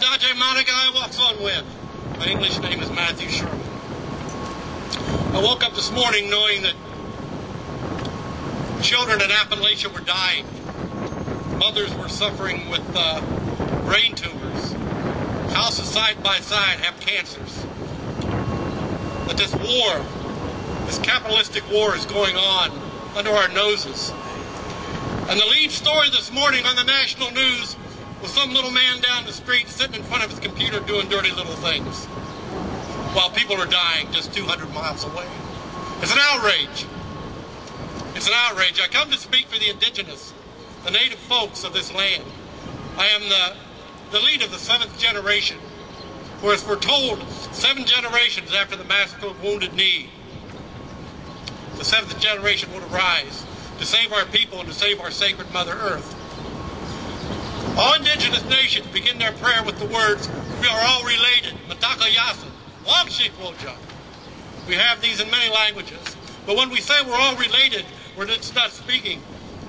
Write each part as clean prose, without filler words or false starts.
Date Monica walks on wind. My English name is Matthew Sherman. I woke up this morning knowing that children in Appalachian were dying. Mothers were suffering with brain tumors. Houses side by side have cancers. That this war, this capitalistic war, is going on under our noses. And the lead story this morning on the national news was some little man down the street sitting in front of his computer doing dirty little things while people are dying just 200 miles away. It's an outrage. It's an outrage. I come to speak for the indigenous, the native folks of this land. I am the lead of the 7th generation, whereas we're told 7 generations after the massacre of Wounded Knee, the 7th generation would arise to save our people and to save our sacred Mother Earth. All indigenous nations begin their prayer with the words, "We are all related." Matakayasan, Wamshikwoja. We have these in many languages. But when we say we're all related, we're just not speaking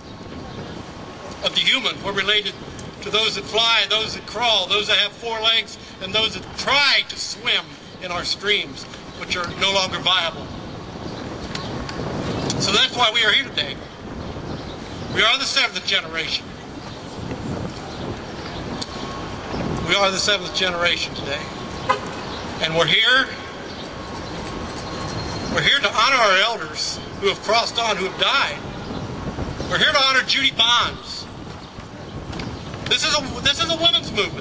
of the human. We're related to those that fly, those that crawl, those that have 4 legs, and those that try to swim in our streams, which are no longer viable. So that's why we are here today. We are the 7th generation. We are the 7th generation today. And we're here to honor our elders who have crossed on, who have died. We're here to honor Judy Bonds. This is a women's movement.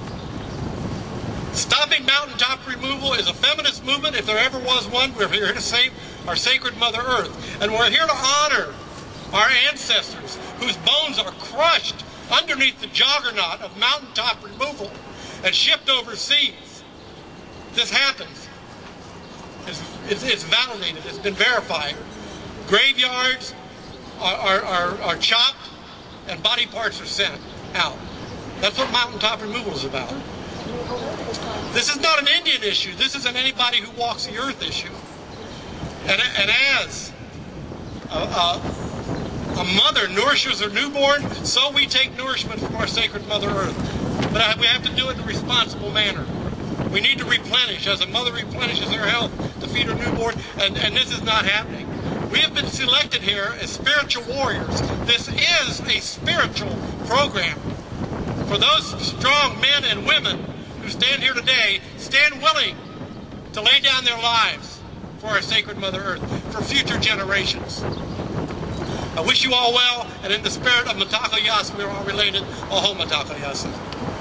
Stopping mountaintop removal is a feminist movement, if there ever was one. We're here to save our sacred Mother Earth. And we're here to honor our ancestors whose bones are crushed underneath the juggernaut of mountaintop removal and shipped overseas. This happens. It's validated. It's been verified. Graveyards are chopped and body parts are sent out. That's what mountaintop removal is about. This is not an Indian issue. This is an anybody who walks the earth issue. And as a mother nourishes her newborn, so we take nourishment from our sacred Mother Earth. But we have to do it in a responsible manner. We need to replenish, as a mother replenishes her health to feed her newborn, and this is not happening. We have been selected here as spiritual warriors. This is a spiritual program. For those strong men and women who stand here today, stand willing to lay down their lives for our sacred Mother Earth, for future generations. I wish you all well, and in the spirit of Matakayasan, we're all related. Aho Matakayasan.